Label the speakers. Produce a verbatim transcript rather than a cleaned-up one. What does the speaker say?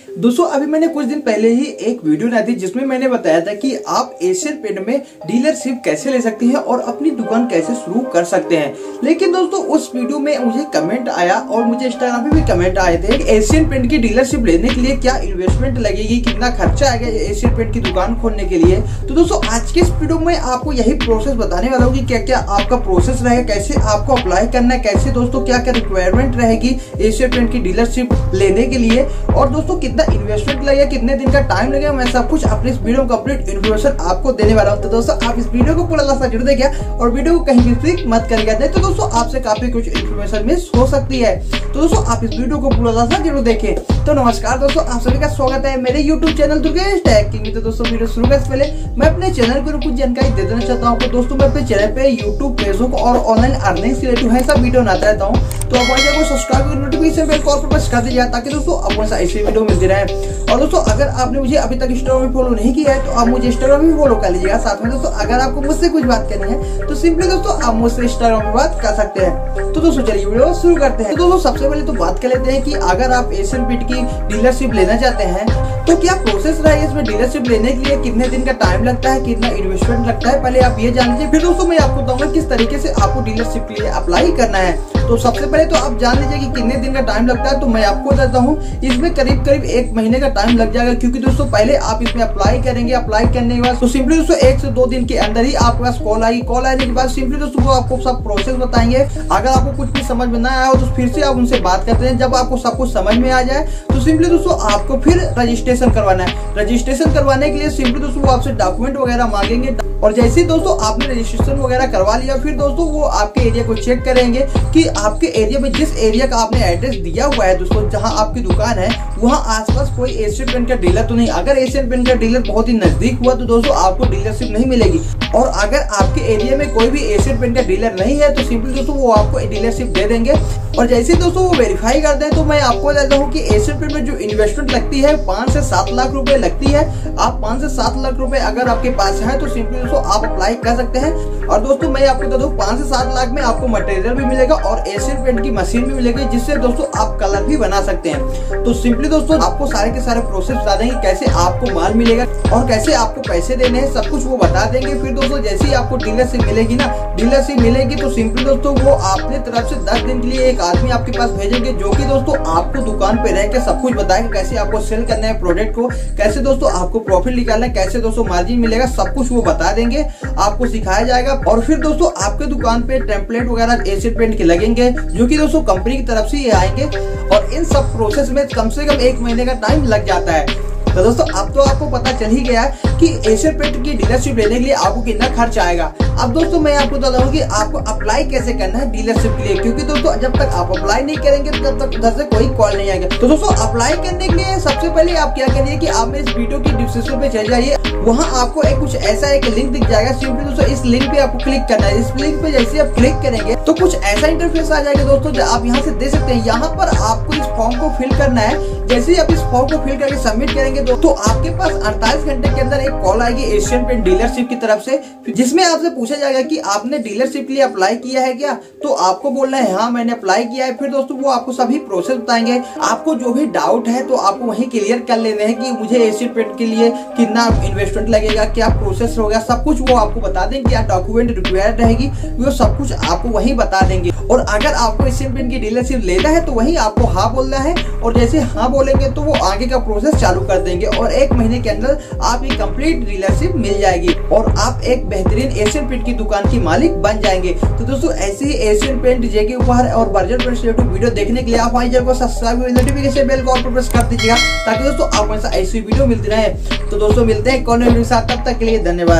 Speaker 1: दोस्तों अभी मैंने कुछ दिन पहले ही एक वीडियो बनाई थी जिसमें मैंने बताया था कि आप एशियन पेंट में डीलरशिप कैसे ले सकते हैं और अपनी दुकान कैसे शुरू कर सकते हैं। लेकिन दोस्तों उस वीडियो में मुझे कमेंट आया और मुझे इंस्टाग्राम पे भी कमेंट आए थे कि एशियन पेंट की डीलरशिप लेने के लिए क्या इन्वेस्टमेंट लगेगी, कितना खर्चा आएगा एशियन पेंट की दुकान खोलने के लिए। तो दोस्तों आज के इस वीडियो में आपको यही प्रोसेस बताने वाला हूँ कि क्या क्या आपका प्रोसेस रहेगा, कैसे आपको अप्लाई करना है, कैसे दोस्तों क्या क्या रिक्वायरमेंट रहेगी एशियन पेंट की डीलरशिप लेने के लिए, और दोस्तों कितना इन्वेस्टमेंट लगेगा, कितने दिन का टाइम लगेगा। मैं सब कुछ अपने इस वीडियो में कंप्लीट इन्फॉर्मेशन आपको देने वाला हूं। तो दोस्तों आप इस वीडियो को पूरा लास्ट तक जरूर देखिए और वीडियो को कहीं भी क्लिक मत करिएगा, नहीं तो दोस्तों आपसे काफी कुछ इन्फॉर्मेशन मिस हो सकती है। तो दोस्तों आप इस वीडियो को पूरा लास्ट तक जरूर देखें। तो नमस्कार दोस्तों, आप सभी का स्वागत है मेरे YouTube channel Durgesh tech king में। तो दोस्तों वीडियो शुरू करने से पहले मैं अपने चैनल को कुछ जानकारी दे देना चाहता हूँ। तो दोस्तों मैं अपने चैनल पे यूट्यूब, फेसबुक और ऑनलाइन अर्निंग से रिलेटेड है सब वीडियो बनाता रहता हूँ। तो आप चैनल को सब्सक्राइब कर नोटिफिकेशन बेल को ऑल पर प्रेस कर दीजिए ताकि दोस्तों आपको ऐसी वीडियो मिलती रहे। और दोस्तों अगर आपने मुझे अभी तक इंस्टाग्राम में फॉलो नहीं किया है तो आप मुझे इंस्टाग्राम में फॉलो कर लीजिएगा। साथ में दोस्तों अगर आपको मुझसे कुछ बात करनी है तो सिंपली दोस्तों आप मुझसे इंस्टाग्राम में बात कर सकते हैं। तो दोस्तों चलिए वीडियो शुरू करते हैं। तो दोस्तों सबसे पहले तो बात कर लेते हैं कि अगर आप एशियन पेंट की डीलरशिप लेना चाहते हैं तो क्या प्रोसेस रहेगा इसमें डीलरशिप लेने के लिए, कितने दिन का टाइम लगता है, कितना इन्वेस्टमेंट लगता है, पहले आप ये जान लीजिए। फिर दोस्तों मैं आपको बताऊंगा किस तरीके से आपको डीलरशिप के लिए अप्लाई करना है। तो सबसे पहले तो आप जान लीजिए कि कितने दिन का टाइम लगता है। तो मैं आपको बताता हूँ इसमें करीब करीब एक महीने का टाइम लग जाएगा, क्योंकि दोस्तों पहले आप इसमें अप्लाई करेंगे। अप्लाई करने के बाद तो सिंपली दोस्तों एक से दो दिन के अंदर ही आपके पास कॉल आएगी। कॉल आने के बाद सिंपली दोस्तों वो आपको सब प्रोसेस बताएंगे। अगर आपको कुछ भी समझ में ना आया हो तो फिर से आप उनसे बात करते हैं। जब आपको सब कुछ समझ में आ जाए तो सिंपली दोस्तों आपको फिर रजिस्ट्रेशन करवाना है। रजिस्ट्रेशन करवाने के लिए सिंपली दोस्तों वो आपसे डॉक्यूमेंट वगैरह मांगेंगे, और जैसे ही दोस्तों आपने रजिस्ट्रेशन वगैरह करवा लिया फिर दोस्तों वो आपके एरिया को चेक करेंगे कि आपके एरिया में जिस एरिया का आपने एड्रेस दिया हुआ है दोस्तों, जहां आपकी दुकान है वहां आसपास कोई एशियन पेंट का डीलर तो नहीं। अगर एशियन पेंट का डीलर बहुत ही नजदीक हुआ तो दोस्तों आपको डीलरशिप नहीं मिलेगी। और अगर आपके एरिया में कोई भी एशियन पेंट का डीलर नहीं है तो सिंपली दोस्तों वो आपको डीलरशिप दे देंगे। और जैसे दोस्तों वो वेरीफाई करते हैं तो मैं आपको बताता हूँ कि एशियन पेंट में जो इन्वेस्टमेंट लगती है पांच से सात लाख रुपए लगती है। आप पांच से सात लाख रुपए अगर आपके पास है तो सिंपली दोस्तों आप अप्लाई कर सकते हैं। और दोस्तों मैं आपको बता दूं पांच से सात लाख में आपको मटेरियल भी मिलेगा और एशियन पेंट की मशीन भी मिलेगी, जिससे दोस्तों आप कलर भी बना सकते हैं। तो सिंपली दोस्तों आपको सारे के सारे प्रोसेस बता देंगे, कैसे आपको माल मिलेगा और कैसे आपको पैसे देने हैं, सब कुछ वो बता देंगे। फिर दोस्तों जैसे ही आपको डीलरशिप मिलेगी ना, डीलरशिप मिलेगी तो सिंपली दोस्तों वो आपने तरफ से दस दिन के लिए एक आदमी आपके पास भेजेंगे, जो कि दोस्तों आपको दुकान पे रह के सब कुछ बताएगा, कैसे आपको सेल करना है प्रोडक्ट को, कैसे दोस्तों आपको प्रॉफिट निकालना है, कैसे दोस्तों मार्जिन मिलेगा, सब कुछ वो बता देंगे, आपको सिखाया जाएगा। और फिर दोस्तों आपके दुकान पे टेम्पलेट वगैरह एशियन पेंट के लगेंगे, जो कि दोस्तों कंपनी की तरफ से ये आएंगे। और इन सब प्रोसेस में कम से कम एक महीने का टाइम लग जाता है। तो दोस्तों अब तो आपको पता चल ही गया है कि एशियन पेंट की डीलरशिप लेने के लिए आपको कितना खर्च आएगा। अब दोस्तों मैं आपको बता दूं कि आपको अप्लाई कैसे करना है डीलरशिप के लिए, क्योंकि दोस्तों जब तक आप अप्लाई नहीं करेंगे तब तक उधर से कोई कॉल नहीं आएगा। तो दोस्तों अप्लाई करने के लिए सबसे पहले आप क्या करिए कि आप इस वीडियो की डिस्क्रिप्शन पे चले जाइए, वहाँ आपको एक कुछ ऐसा एक लिंक दिख जाएगा। सिंपली दोस्तों इस लिंक पे आपको क्लिक करना है। इस लिंक पे जैसे आप क्लिक करेंगे तो कुछ ऐसा इंटरफेस आ जाएगा दोस्तों, जो आप यहाँ से दे सकते हैं। यहाँ पर आपको इस फॉर्म को फिल करना है। जैसे ही आप इस फॉर्म को फिल करके सबमिट करेंगे तो, तो आपके पास अड़तालीस घंटे के अंदर एक कॉल आएगी एशियन पेंट डीलरशिप की तरफ से, जिसमें आपसे पूछा जाएगा कि आपने डीलरशिप के लिए अप्लाई किया है क्या। तो आपको बोलना है हाँ मैंने अप्लाई किया है। फिर दोस्तों वो आपको सभी प्रोसेस बताएंगे। आपको जो भी डाउट है तो आपको वहीं क्लियर कर लेने हैं कि मुझे एशियन पेंट के लिए कितना इन्वेस्टमेंट लगेगा, क्या प्रोसेस होगा, सब कुछ वो आपको बता देंगे। क्या डॉक्यूमेंट रिक्वायर्ड रहेगी वो सब कुछ आपको वहीं बता देंगे। और अगर आपको एशियन पेंट की डीलरशिप लेना है तो वहीं आपको हाँ बोलना है, और जैसे हाँ बोलेंगे तो वो आगे का प्रोसेस चालू कर देंगे और एक महीने के अंदर आपकी कंप्लीट डीलरशिप मिल जाएगी और आप एक बेहतरीन एशियन पेंट की दुकान की मालिक बन जाएंगे। तो दोस्तों ऐसे ही एशियन पेंट जेके उपहार और बर्जर पेंट से वीडियो देखने के लिए आप हमारे चैनल को सब्सक्राइब और नोटिफिकेशन बेल को ऑल पर प्रेस कर दीजिएगा ताकि दोस्तों आपको ऐसा ऐसी वीडियो मिलती रहे। तो दोस्तों मिलते हैं कौन वीडियो के साथ, तब तक के लिए धन्यवाद।